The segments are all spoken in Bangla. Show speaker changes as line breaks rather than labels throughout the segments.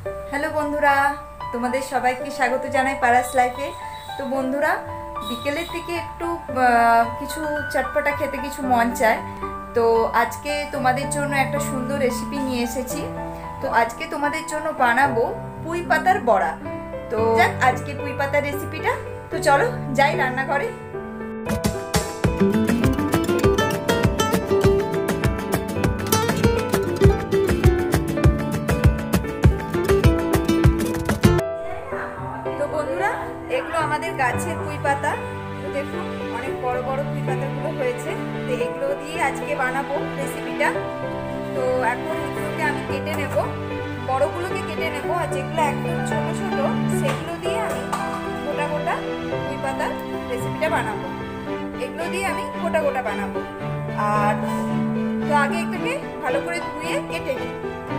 हेलो बंधुरा तुम्हारे सबाइके स्वागत जानाई पारास लाइफे। तो बंधुरा बिकेलेर दिके एकटू किछु चटपटा खेते किछु मन चाय। तो आज के तुम्हादेर जोन्नो एकटा सुंदर रेसिपि निये एसेछि। तो आज के तुम्हादेर जोन्नो बानाबो पुई पातार बड़ा। तो आज के पुई पातार रेसिपिटा तो चलो जाई रान्ना करे। গাছের পুঁই পাতা তো দেখুন অনেক বড় বড় পুঁই পাতাগুলো হয়েছে। তো এগুলো দিয়ে আজকে বানাবো রেসিপিটা। তো এখন এগুলোকে আমি কেটে নেব, বড়গুলোকে কেটে নেব, আর যেগুলো একদম ছোট ছোট সেগুলো দিয়ে আমি গোটা গোটা পুঁই পাতার রেসিপিটা বানাবো। এগুলো দিয়ে আমি গোটা গোটা বানাবো। আর তো আগে এটাকে ভালো করে ধুয়ে কেটে নিই।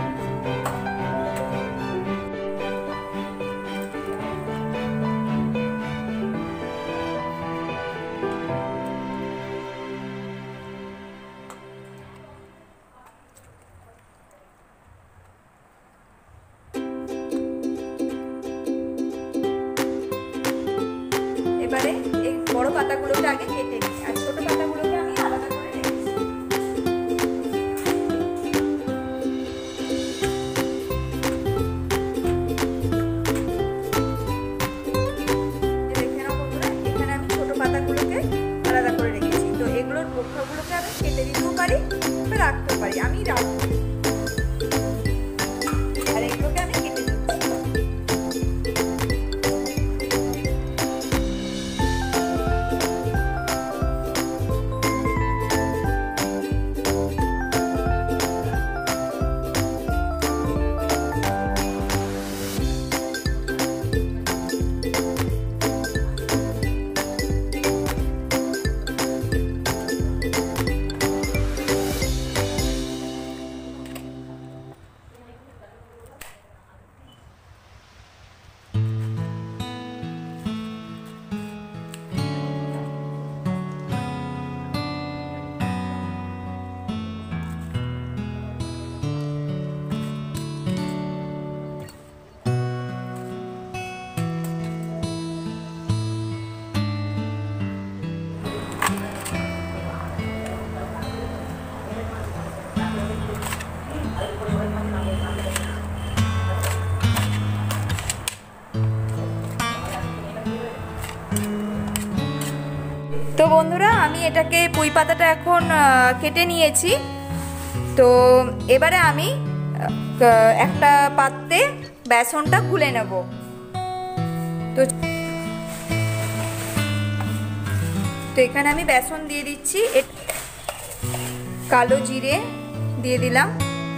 এবারে এই বড় পাতাগুলোকে আগে কেটে নিই, আর ছোট পাতাগুলোকে আমি আলাদা করে রেখেছি। দেখে নাও বন্ধুরা, এখানে আমি ছোট পাতাগুলোকে আলাদা করে রেখেছি। তো এগুলোর বোখাগুলোকে আমি কেটে দিতেও পারি, রাখতেও পারি, আমি রাখবো। আর এগুলোকে আমি কেটে দিচ্ছি। তো বন্ধুরা আমি এটাকে পুঁই পাতাটা এখন কেটে নিয়েছি। তো এবারে আমি একটা পাত্রে বেসনটা গুলে নেব। তো এখানে আমি বেসন দিয়ে দিচ্ছি, কালো জিরে দিয়ে দিলাম,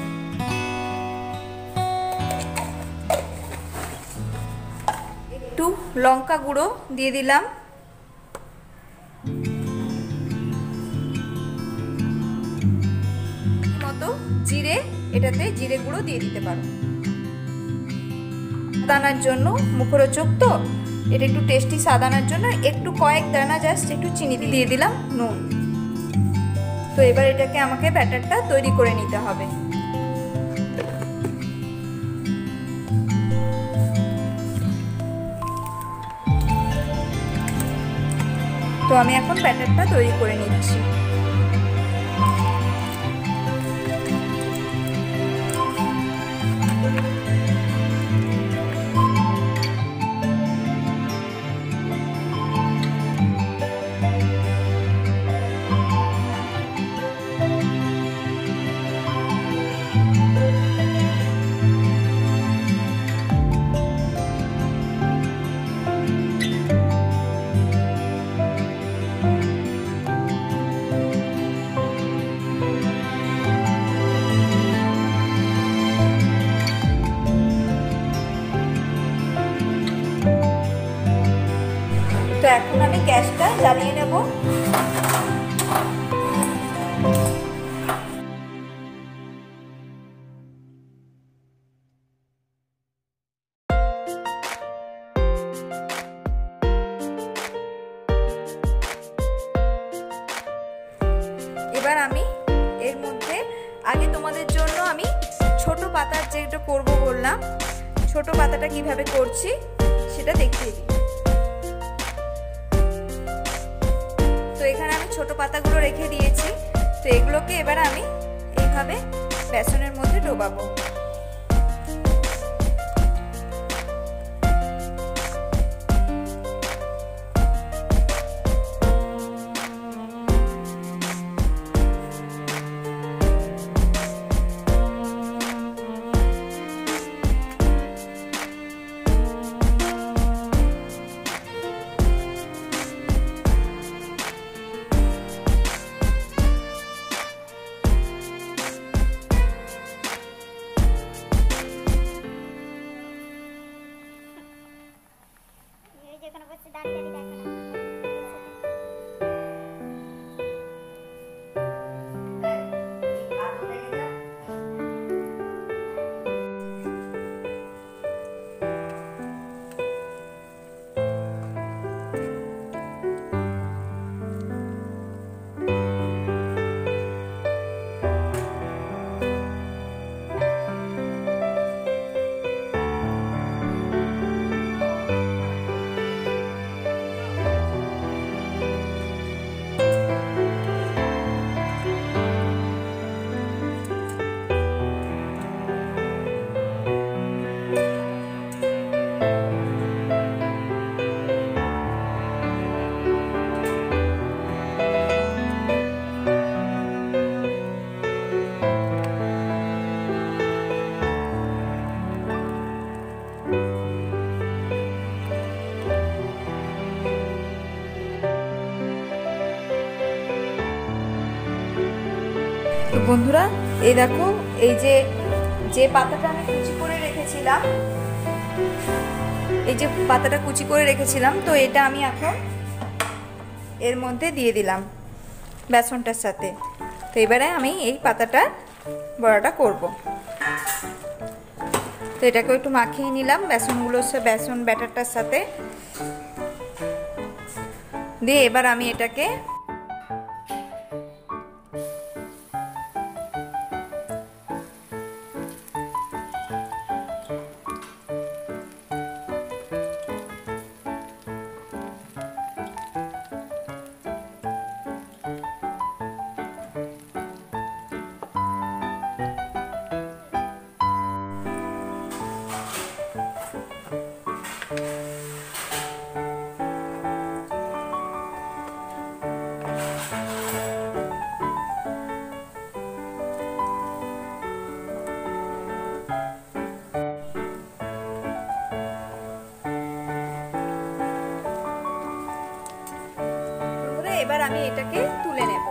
একটু লঙ্কা গুঁড়ো দিয়ে দিলাম, জিরে, এটাতে জিরে গুঁড়ো দিয়ে দিতে পারো দানার জন্য, মুখরোচক তো এটা একটু টেস্টি সাদানার জন্য একটু কয়েক দানা জাস্ট একটু চিনি দিয়ে দিলাম, নুন। তো এবার এটাকে আমাকে ব্যাটারটা তৈরি করে নিতে হবে। তো আমি এখন ব্যাটারটা তৈরি করে নিচ্ছি। তো এখন আমি গ্যাসটা জ্বালিয়ে নেব। এবার আমি এর মধ্যে আগে তোমাদের জন্য আমি ছোট পাতার যেটা করব বললাম, ছোট পাতাটা কিভাবে করছি সেটা দেখিয়ে দিই। তো এখানে আমি ছোট পাতাগুলো রেখে দিয়েছি। তো এগুলোকে এবার আমি এইভাবে বেসনের মধ্যে ডোবাবো। তো বন্ধুরা এই দেখো, এই যে পাতাটা আমি কুচি করে রেখেছিলাম, এই যে পাতাটা কুচি করে রেখেছিলাম, তো এটা আমি এখন এর মধ্যে দিয়ে দিলাম বেসনটার সাথে। তো এবারে আমি এই পাতাটা বড়াটা করব। তো এটাকে একটু মাখিয়ে নিলাম বেসন ব্যাটারটার সাথে দিয়ে। এবার আমি এটাকে এবার আমি এটাকে তুলে নেব।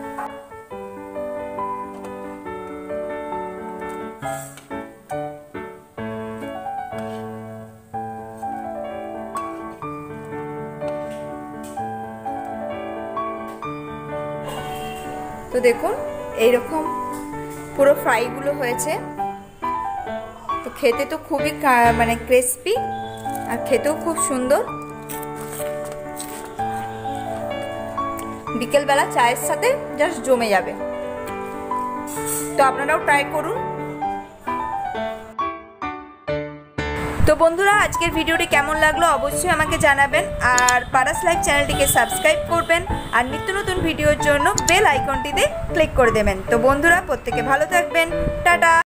তো দেখুন এইরকম পুরো ফ্রাইগুলো হয়েছে। তো খেতে তো খুবই মানে ক্রিস্পি আর খেতেও খুব সুন্দর। বিকেলবেলা চায়ের সাথে জাস্ট জমে যাবে। তো আপনারাও ট্রাই করুন। তো বন্ধুরা আজকের ভিডিওটি কেমন লাগলো অবশ্যই আমাকে জানাবেন, আর পারাস লাইফ চ্যানেলটিকে সাবস্ক্রাইব করবেন, আর নিত্য নতুন ভিডিওর জন্য বেল আইকনটিতে ক্লিক করে দেবেন। তো বন্ধুরা প্রত্যেকে ভালো থাকবেন, টাটা।